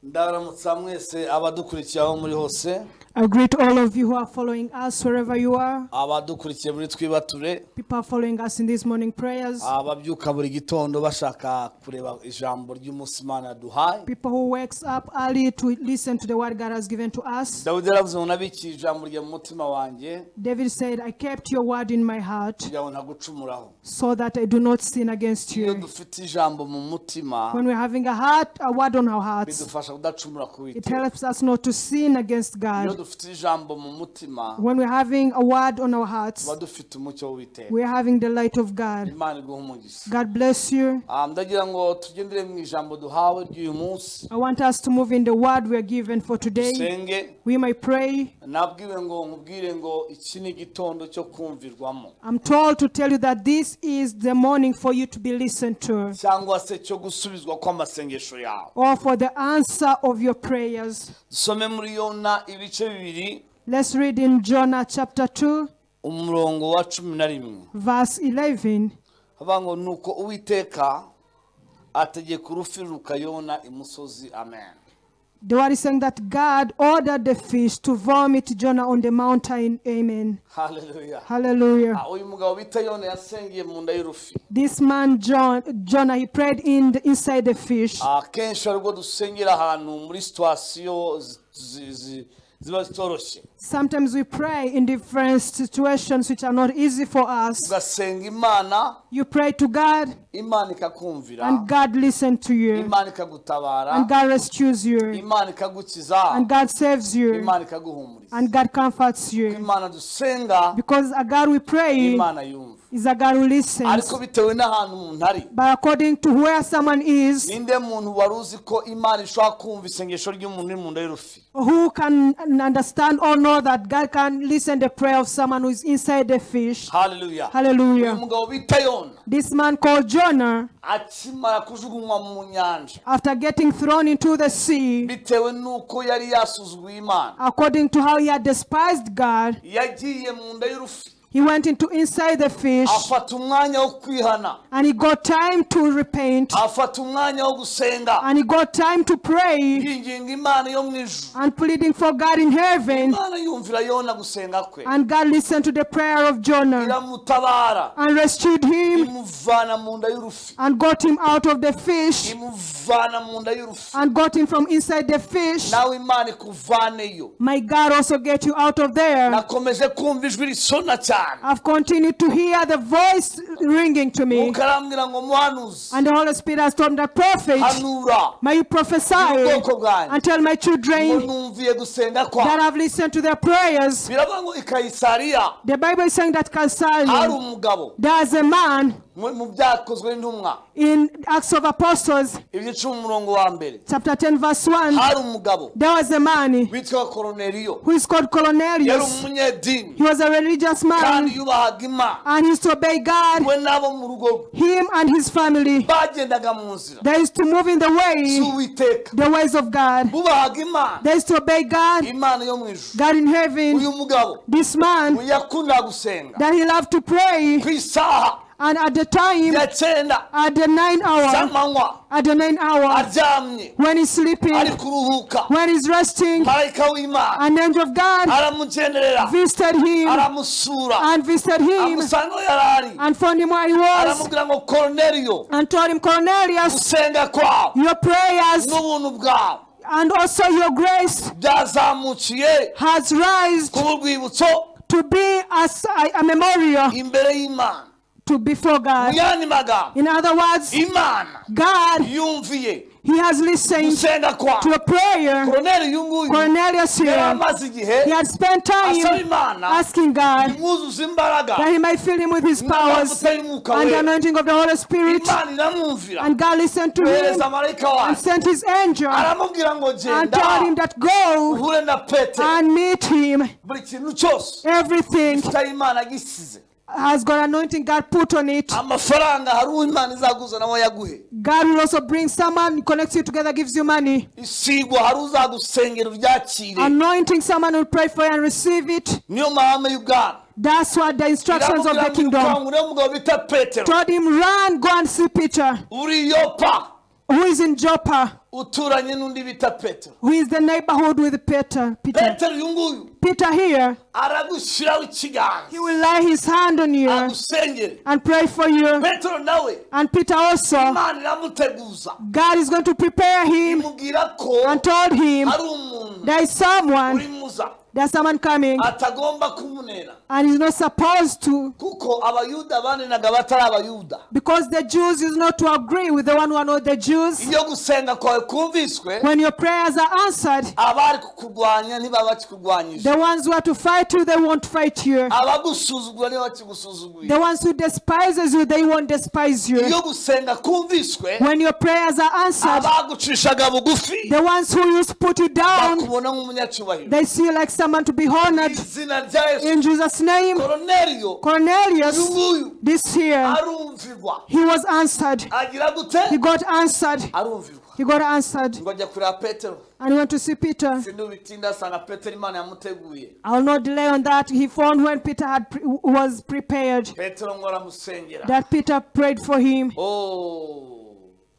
Ndaramutsa mwese abadukurikiye aho muri hose. I greet all of you who are following us wherever you are. Abadukurikiye muri twibature. People are following us in these morning prayers. Ababyuka buri gitondo bashaka kureba ijambo ry'umunsi Imana duhaye. People who wakes up early to listen to the word God has given to us. Dawidi yaravuze ngo nabiki ijambo rya mutima wanjye. David said, I kept your word in my heart kugira ngo ntagucumuraho. so that I do not sin against you. Iyo dufite ijambo mu mutima. When we're having a word on our hearts, bidufasha kudacumura ku it helps us not to sin against God. When we're having a word on our hearts, we're having the light of God. God bless you. I want us to move in the word we are given for today. We may pray. I'm told to tell you that this is the morning for you to be listened to, or for the answer of your prayers. Let's read in Jonah chapter 2, verse 11. The word is saying that God ordered the fish to vomit Jonah on the mountain. Amen. Hallelujah. Hallelujah. This man Jonah, he prayed inside the fish. Sometimes we pray in different situations which are not easy for us. You pray to God, and God listens to you, and God rescues you, and God saves you, and God comforts you. Because a God we pray is a God who listens. But according to where someone is, who can understand or know that God can listen to the prayer of someone who is inside the fish? Hallelujah. Hallelujah. This man called Jonah, after getting thrown into the sea, according to how he had despised God, he went inside the fish, and he got time to repent, and he got time to pray, and pleading for God in heaven. And God listened to the prayer of Jonah, and rescued him, and got him out of the fish, and got him from inside the fish. My God also get you out of there. I've continued to hear the voice ringing to me, and the Holy Spirit has told me that, prophet, may you prophesy and tell my children that I've listened to their prayers. The Bible is saying that Caesarea, there's a man in Acts of Apostles, chapter 10, verse 1. There was a man who is called Cornelius. He was a religious man, and he used to obey God. Him and his family, they used to move in the ways of God. They used to obey God, God in heaven. This man, that he loved to pray. And at the time, at the 9 hour, when he's sleeping, when he's resting, an angel of God visited him, and found him where he was, and told him, Cornelius, your prayers and also your grace has risen to be as a memorial to before God. In other words, God, he has listened to a prayer. Cornelius here, he had spent time asking God that he might fill him with his powers and the anointing of the Holy Spirit. And God listened to him and sent his angel and told him that go and meet him. Everything has got anointing God put on it. God will also bring someone, connects you together, gives you money. Anointing, someone will pray for you and receive it. That's what the instructions of the kingdom told him. Run, go and see Peter. who is in Joppa, uturanye n'undi bita Petero. who is the neighborhood with Peter. Petero yunguyu Peter here, aragushiraho ikiganza he will lay his hand on you agusengere. and pray for you. Petero nawe And Peter also, Imana iramuteguza God is going to prepare him imubwira ko and told him ari umuntu there is someone, uri muza there's someone coming, atagomba kumunena and he's not supposed to, kuko abayuda banenaga batari abayuda. because the Jews is not to agree with the one who are not the Jews. Iyo gusenga kwawe kumviswe, When your prayers are answered, abari kukurwanya ntibaba bakikurwanyije, the ones who are to fight you, they won't fight you. abagusuzugura niba bakigusuzuguye. The ones who despises you, they won't despise you. Iyo gusenga kumviswe, When your prayers are answered, abagucishaga bugufi the ones who used to put you down, bakubona nk'umunyacyubahiro. they see you like someone to be honored. Izina rya Yesu. In Jesus' name, Korneliyo Cornelius, uyunguyu this here, arumvirwa, he was answered. agira gute? He got answered. Arumvirwa. He got answered. Ngo ajya kureba Petero, And he went to see Peter. sindubitinda asanga Petero Imana yamuteguye. I will not delay on that. He found when Peter was prepared, Petero ngo aramusengera. that Peter prayed for him. Oh,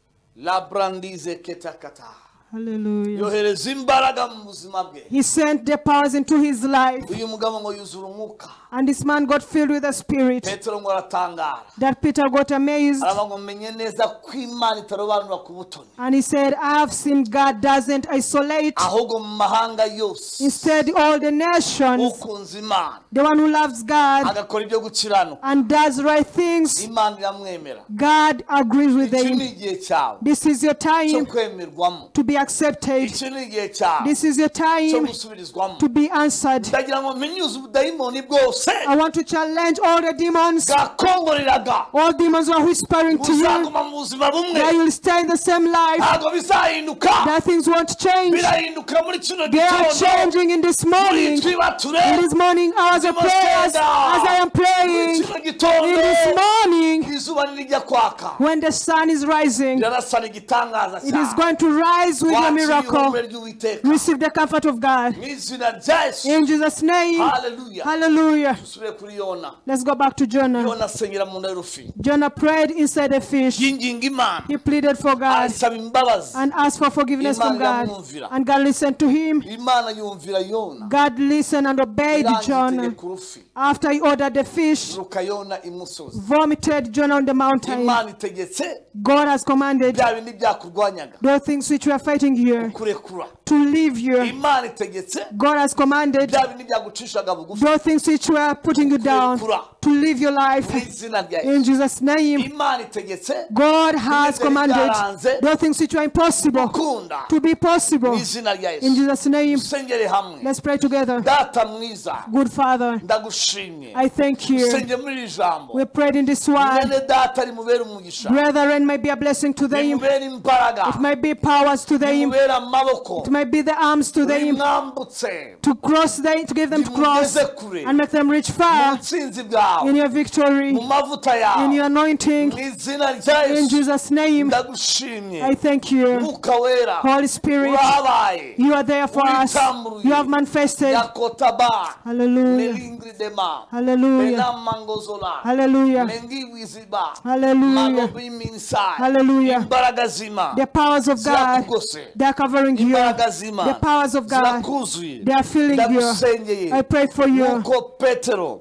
la brandize ketakata. Hallelujah. Yohereza imbaraga mu buzima bwe. He sent the powers into his life. Uyu mugabo ngo yuzura umwuka. And this man got filled with the Spirit. Petero ngo aratangara. That Peter got amazed. Araba ngo menye neza ko Imana itarobanura ku butoni. And he said, I have seen God doesn't isolate. Ahubwo mu mahanga yose. Instead, all the nations, Ukunze Imana. the one who loves God Agakora ibyo gukiranuka. and does right things, Imana iramwemera. God agrees with Iki him. ni igihe cyawe This is your cyo time kwemerwamo. to be accepted. Iki ni igihe cyawe This is your cyo time gusubirizwamo. to be answered. Ndagira ngo mpenyuze ubudayimoni bwose I want to challenge all the demons, bwakongoreraga all demons who are whispering to you, buzaguma mu buzima bumwe. that you'll stay in the same life, Ntabwo bizahinduka. that things won't change. Birahinduka muri kino They are gitondo. changing in this morning. Muri twibature. In this morning hours of prayers, as I am Muri praying, kino gitondo. in this morning, Izuba nirijya kwaka. when the sun is rising, Rirarasana igitangaza it is cyane. going to rise with your Wakira miracle. ihumure ry'Uwiteka. Receive the comfort of God. Mu izina rya Yesu. In Jesus' name, Hallelujah. hallelujah. Dusubire kuri Yona. Let's go back to Jonah. Yona asengera mu nda y'urufi. Jonah prayed inside a fish. Yinginga Imana. He pleaded for God Asaba imbabazi. and asked for forgiveness from God. And God listened to him. Imana yumvira Yona. God listened and obeyed Irangiye Jonah. itegeka urufi. After he ordered the fish, Ruka Yona imusozi. vomited Jonah on the mountain. Imana itegetse God has commanded bya bindi byakurwanyaga those things which we are fighting here kurekura. to leave you. Imana itegetse God has commanded bya bindi byagucishaga bugufi those things which were putting you down to live your life. mu izina rya In Yesu. Jesus' name, Imana itegetse God has commanded those things which were impossible gukunda to be mu possible. izina rya In Yesu. Jesus' name, Dusengere hamwe. let's pray together. Data mwiza Good Father, ndagushimye. I thank you. Usenge muri iri jambo. We prayed in this word. Mwene data rimubere umugisha. Brethren, may be a blessing to them. Rimubere imbaraga. It might be powers to them. Rimubere amaboko. It might be the arms to them Rimwambutse. to cross them, to give them to cross Rimugeze kure. and make them reach Mu far butsinzi bwawe. in your victory, Mu mavuta in yawe. your anointing. Mu izina rya In Yesu. Jesus' name, Ndagushimye. I thank you. Mwuka wera. Holy Spirit, Urahabaye. you are there for us. You have manifested. Yakotaba. Hallelujah. Melingri dema. Hallelujah. Benamangozola. Hallelujah. Mengi wiziba. Hallelujah. Magobi minsai. Hallelujah. Imbaraga zima. The powers of God, Zirakugose. they are covering you. Imbaraga zima. The powers of God, Zirakuzuye. they are filling you. Ndagusengeye. I pray for you. Nkuko Petero.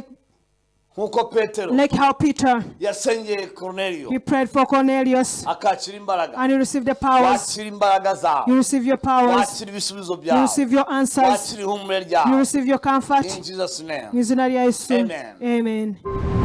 Nkuko Petero. Like how Peter, Yasengeye Cornelio. he prayed for Cornelius Akakira imbaraga. and he received the powers. Wakira imbaraga zawe. You receive your powers. Wakira ibisubizo You byawe. receive your answers. Wakira ihumure You ryawe. receive your comfort. In Jesus' name. In Jesus' name. Amen. Amen.